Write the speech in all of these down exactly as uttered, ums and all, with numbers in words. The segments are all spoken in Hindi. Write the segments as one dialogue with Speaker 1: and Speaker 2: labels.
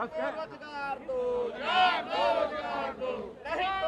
Speaker 1: रोजगार दो, रोजगार दो, नहीं तो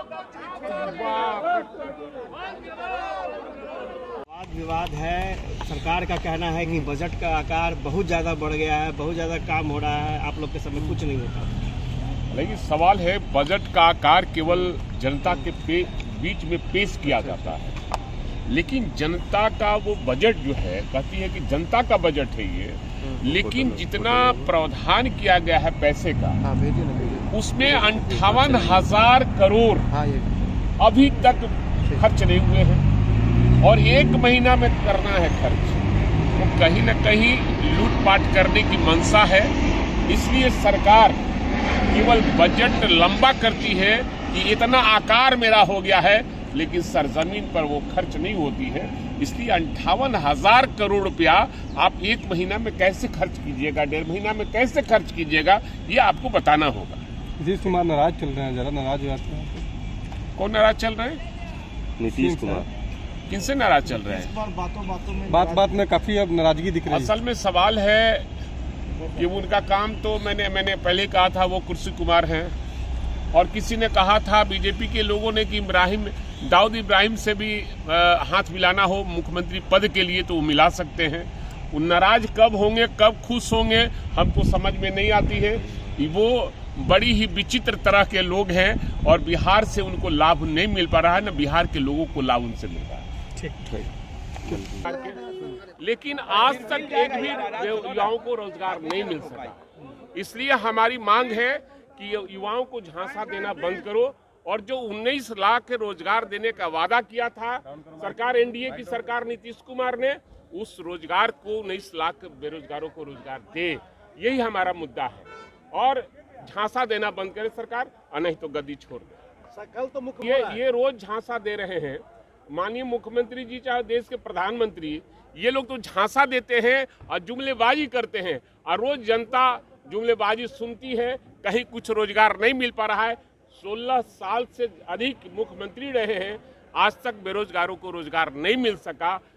Speaker 2: वाद विवाद है। सरकार का कहना है कि बजट का आकार बहुत ज़्यादा बढ़ गया है, बहुत ज़्यादा काम हो रहा है, आप लोग के समय कुछ नहीं होता।
Speaker 3: लेकिन सवाल है, बजट का आकार केवल जनता के बीच में पेश किया जाता है, लेकिन जनता का वो बजट जो है, कहती है कि जनता का बजट है ये, लेकिन जितना प्रावधान किया गया है पैसे का, उसमें अंठावन हजार करोड़ अभी तक खर्च नहीं हुए हैं और एक महीना में करना है खर्च। तो कहीं न कहीं लूटपाट करने की मंशा है। इसलिए सरकार केवल बजट लंबा करती है कि इतना आकार मेरा हो गया है, लेकिन सरजमीन पर वो खर्च नहीं होती है। इसलिए अंठावन हजार करोड़ रुपया आप एक महीना में कैसे खर्च कीजिएगा, डेढ़ महीना में कैसे खर्च कीजिएगा, ये आपको बताना होगा।
Speaker 4: नीतीश कुमार नाराज चल रहे हैं, जरा नाराज हो जाते हैं।
Speaker 3: कौन नाराज चल रहे हैं?
Speaker 4: नीतीश कुमार।
Speaker 3: किनसे नाराज चल रहे हैं?
Speaker 1: बातों बातों में
Speaker 4: बात बात में काफी अब नाराजगी दिख रही है।
Speaker 3: असल में सवाल है कि उनका काम तो मैंने मैंने पहले कहा था, वो कुर्सी कुमार हैं। और किसी ने कहा था बीजेपी के लोगों ने कि इब्राहिम दाऊद इब्राहिम से भी आ, हाथ मिलाना हो मुख्यमंत्री पद के लिए तो वो मिला सकते हैं। वो नाराज कब होंगे, कब खुश होंगे, हमको समझ में नहीं आती है। वो बड़ी ही विचित्र तरह के लोग हैं और बिहार से उनको लाभ नहीं मिल पा रहा है, न बिहार के लोगों को लाभ उनसे मिल रहा है। लेकिन आज तक एक भी युवाओं को रोजगार नहीं मिल सका। इसलिए हमारी मांग है कि युवाओं को झांसा देना बंद करो और जो उन्नीस लाख के रोजगार देने का वादा किया था सरकार, एनडीए की सरकार नीतीश कुमार ने, उस रोजगार को उन्नीस लाख बेरोजगारों को रोजगार दे। यही हमारा मुद्दा है और झांसा देना बंद करे सरकार, और नहीं तो गद्दी छोड़ दे।
Speaker 1: कल तो मुख्य
Speaker 3: ये ये रोज झांसा दे रहे हैं माननीय मुख्यमंत्री जी, चाहे देश के प्रधानमंत्री, ये लोग तो झांसा देते हैं और जुमलेबाजी करते हैं और रोज जनता जुमलेबाजी सुनती है। कहीं कुछ रोजगार नहीं मिल पा रहा है। सोलह साल से अधिक मुख्यमंत्री रहे हैं, आज तक बेरोजगारों को रोजगार नहीं मिल सका।